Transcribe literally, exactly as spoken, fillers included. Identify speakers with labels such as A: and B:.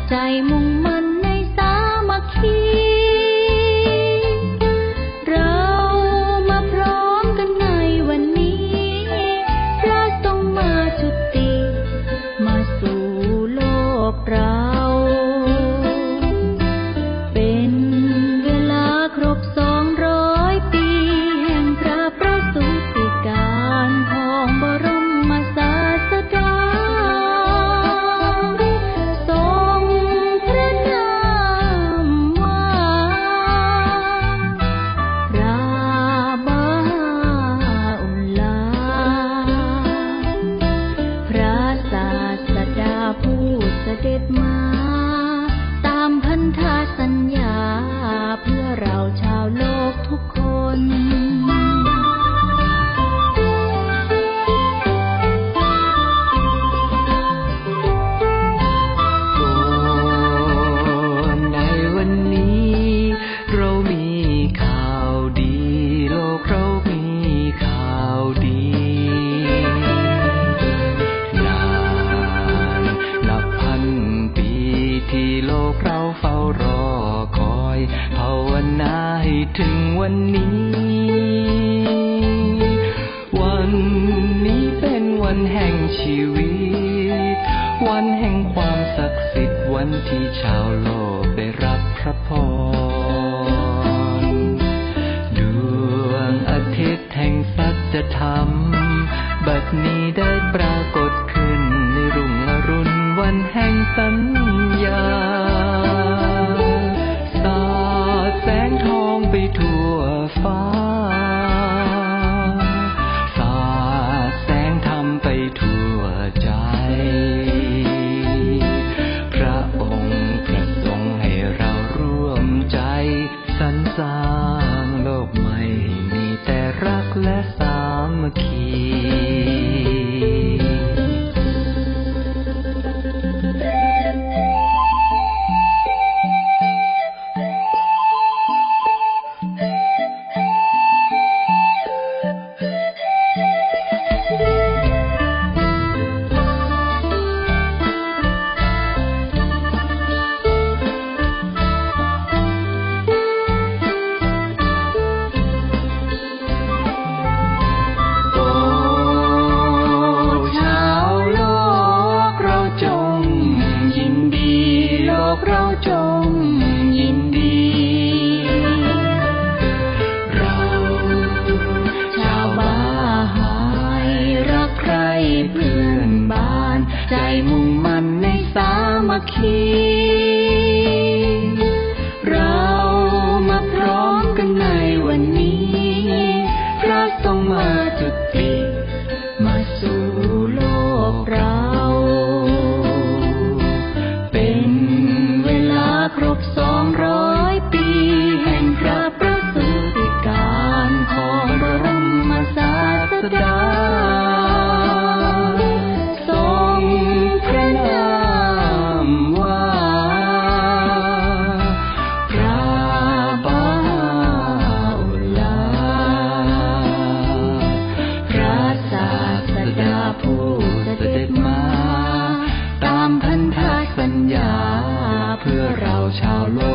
A: ใจมุ่งมั่นในสามัคคีเรามาพร้อมกันในวันนี้พระทรงมาจุติมาสู่โลกเราเป็นเวลาครบสองร้อยปีแห่งพระประสูติการของบรมศาสดาทรงพระนามว่าพระบาอุลลาพระศาสดาผู้เสด็จมาตามพันธสัญญาเพื่อเราชาวโลกทุกคน
B: ในวันนี้เรามีข่าวดีโลกเรามีข่าวดีนานนับพันปีที่โลกเราเฝ้ารอคอยภาวนาให้ถึงวันนี้วันนี้เป็นวันแห่งชีวิตวันแห่งความศักดิ์สิทธิ์วันที่ชาวโลกได้รับพระพรดวงอาทิตย์แห่งสัจธรรมบัดนี้ได้ปรากฏขึ้นในรุ่งอรุณวันแห่งสัญญาสาดแสงทองไปทั่วฟ้าสาดแสงธรรมไปทั่วใจพระองค์ประสงค์ให้เราร่วมใจสรรสร้างโลกใหม่ให้มีแต่รักและสามัคคี ชาวโล